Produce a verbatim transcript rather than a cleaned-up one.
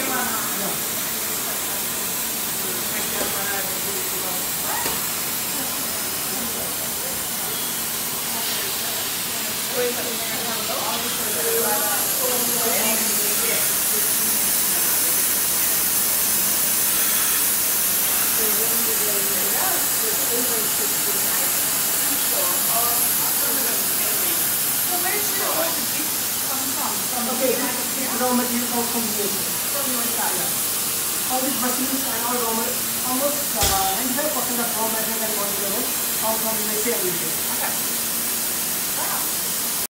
Okay, this raw material comes from here. From your side. All these machines and all raw material, almost uh, ninety-five percent of raw material and material come from U S A every day. Okay.